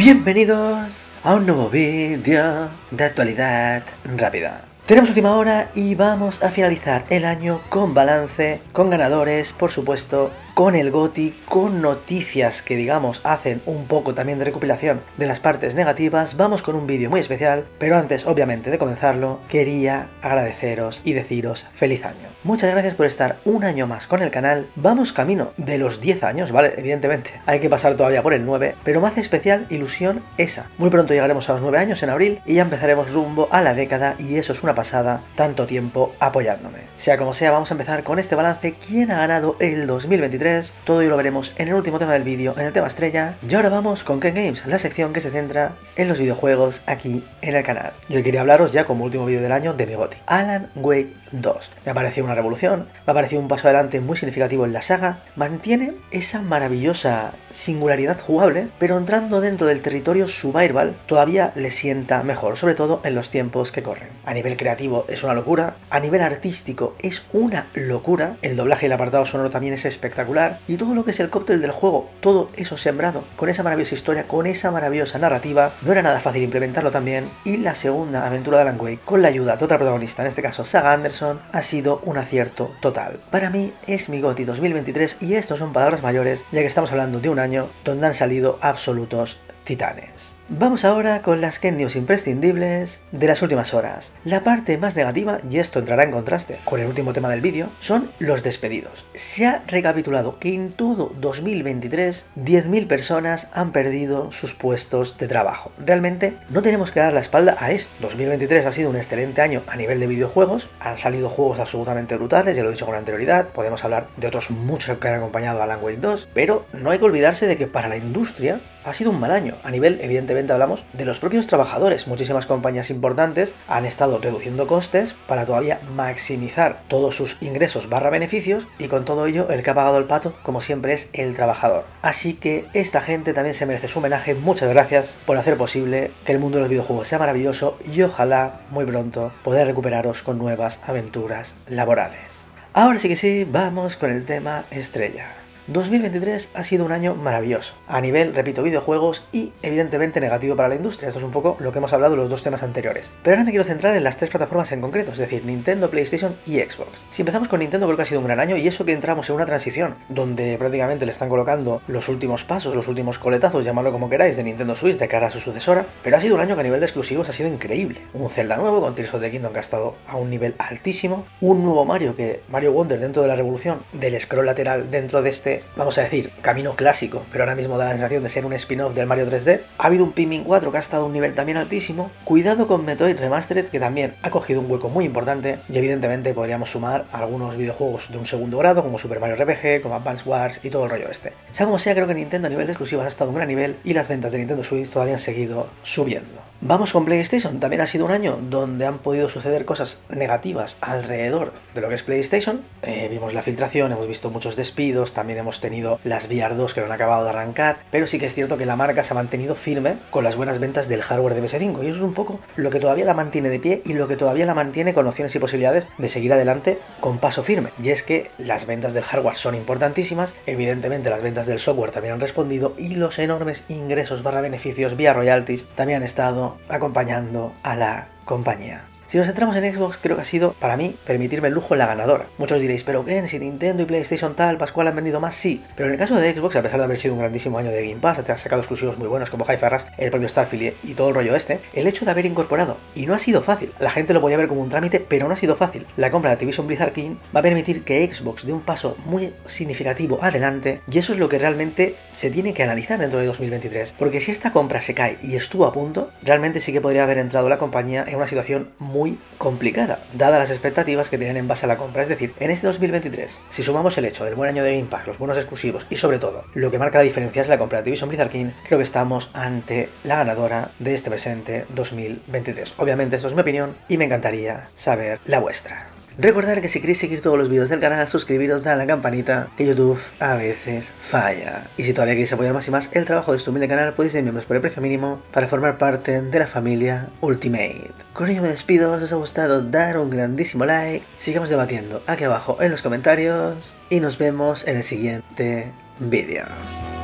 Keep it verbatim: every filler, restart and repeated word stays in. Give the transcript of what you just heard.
Bienvenidos a un nuevo vídeo de actualidad rápida. Tenemos última hora y vamos a finalizar el año con balance, con ganadores, por supuesto, con el GOTY, con noticias que digamos hacen un poco también de recopilación de las partes negativas. Vamos con un vídeo muy especial, pero antes obviamente de comenzarlo quería agradeceros y deciros feliz año. Muchas gracias por estar un año más con el canal. Vamos camino de los diez años, ¿vale? Evidentemente hay que pasar todavía por el nueve, pero me hace especial ilusión esa. Muy pronto llegaremos a los nueve años en abril y ya empezaremos rumbo a la década y eso es una pasada, tanto tiempo apoyándome. Sea como sea, vamos a empezar con este balance. ¿Quién ha ganado el dos mil veintitrés? Todo ello lo veremos en el último tema del vídeo, en el tema estrella. Y ahora vamos con Ken Games, la sección que se centra en los videojuegos aquí en el canal. Yo quería hablaros ya como último vídeo del año de mi GOTY, Alan Wake dos. Me ha parecido una revolución, me ha parecido un paso adelante muy significativo en la saga. Mantiene esa maravillosa singularidad jugable, pero entrando dentro del territorio survival todavía le sienta mejor, sobre todo en los tiempos que corren. A nivel creativo es una locura, a nivel artístico es una locura, el doblaje y el apartado sonoro también es espectacular, y todo lo que es el cóctel del juego, todo eso sembrado con esa maravillosa historia, con esa maravillosa narrativa, no era nada fácil implementarlo también. Y la segunda aventura de Alan Wake, con la ayuda de otra protagonista, en este caso Saga Anderson, ha sido un acierto total. Para mí es mi GOTY dos mil veintitrés y esto son palabras mayores, ya que estamos hablando de un año donde han salido absolutos titanes. Vamos ahora con las Ken News imprescindibles de las últimas horas. La parte más negativa, y esto entrará en contraste con el último tema del vídeo, son los despedidos. Se ha recapitulado que en todo dos mil veintitrés diez mil personas han perdido sus puestos de trabajo. Realmente no tenemos que dar la espalda a esto. dos mil veintitrés ha sido un excelente año a nivel de videojuegos, han salido juegos absolutamente brutales, ya lo he dicho con anterioridad, podemos hablar de otros muchos que han acompañado a Alan Wake dos, pero no hay que olvidarse de que para la industria ha sido un mal año. A nivel, evidentemente, hablamos de los propios trabajadores. Muchísimas compañías importantes han estado reduciendo costes para todavía maximizar todos sus ingresos barra beneficios, y con todo ello el que ha pagado el pato, como siempre, es el trabajador. Así que esta gente también se merece su homenaje. Muchas gracias por hacer posible que el mundo de los videojuegos sea maravilloso y ojalá muy pronto poder recuperaros con nuevas aventuras laborales. Ahora sí que sí, vamos con el tema estrella. dos mil veintitrés ha sido un año maravilloso, a nivel, repito, videojuegos y evidentemente negativo para la industria. Esto es un poco lo que hemos hablado en los dos temas anteriores. Pero ahora me quiero centrar en las tres plataformas en concreto, es decir, Nintendo, PlayStation y Xbox. Si empezamos con Nintendo, creo que ha sido un gran año, y eso que entramos en una transición donde prácticamente le están colocando los últimos pasos, los últimos coletazos, llamadlo como queráis, de Nintendo Switch de cara a su sucesora. Pero ha sido un año que a nivel de exclusivos ha sido increíble. Un Zelda nuevo con Tears of the Kingdom que ha estado a un nivel altísimo, un nuevo Mario, que Mario Wonder dentro de la revolución del scroll lateral dentro de este, vamos a decir, camino clásico, pero ahora mismo da la sensación de ser un spin-off del Mario tres D. Ha habido un Pikmin cuatro que ha estado a un nivel también altísimo. Cuidado con Metroid Remastered, que también ha cogido un hueco muy importante. Y evidentemente podríamos sumar algunos videojuegos de un segundo grado, como Super Mario R P G, como Advance Wars y todo el rollo este. Sea como sea, creo que Nintendo a nivel de exclusivas ha estado a un gran nivel y las ventas de Nintendo Switch todavía han seguido subiendo. Vamos con PlayStation. También ha sido un año donde han podido suceder cosas negativas alrededor de lo que es PlayStation. Eh, vimos la filtración, hemos visto muchos despidos, también hemos tenido las V R dos que no han acabado de arrancar, pero sí que es cierto que la marca se ha mantenido firme con las buenas ventas del hardware de P S cinco, y eso es un poco lo que todavía la mantiene de pie y lo que todavía la mantiene con opciones y posibilidades de seguir adelante con paso firme. Y es que las ventas del hardware son importantísimas, evidentemente las ventas del software también han respondido, y los enormes ingresos barra beneficios vía royalties también han estado acompañando a la compañía. Si nos centramos en Xbox, creo que ha sido, para mí, permitirme el lujo la ganadora. Muchos diréis, pero Ken, si Nintendo y PlayStation tal, Pascual han vendido más, sí. Pero en el caso de Xbox, a pesar de haber sido un grandísimo año de Game Pass, ha sacado exclusivos muy buenos como Hi-Fi Rush, el propio Starfield y todo el rollo este, el hecho de haber incorporado, y no ha sido fácil, la gente lo podía ver como un trámite, pero no ha sido fácil, la compra de Activision Blizzard King va a permitir que Xbox dé un paso muy significativo adelante, y eso es lo que realmente se tiene que analizar dentro de dos mil veintitrés, porque si esta compra se cae y estuvo a punto, realmente sí que podría haber entrado la compañía en una situación muy complicada, dadas las expectativas que tienen en base a la compra. Es decir, en este dos mil veintitrés, si sumamos el hecho del buen año de Game Pass, los buenos exclusivos y sobre todo, lo que marca la diferencia es la compra de Activision Blizzard King, creo que estamos ante la ganadora de este presente dos mil veintitrés. Obviamente esto es mi opinión y me encantaría saber la vuestra. Recordad que si queréis seguir todos los vídeos del canal, suscribiros, dale a la campanita, que YouTube a veces falla. Y si todavía queréis apoyar más y más el trabajo de este humilde canal, podéis ser miembros por el precio mínimo para formar parte de la familia Ultimate. Con ello me despido, si os ha gustado dar un grandísimo like, sigamos debatiendo aquí abajo en los comentarios y nos vemos en el siguiente vídeo.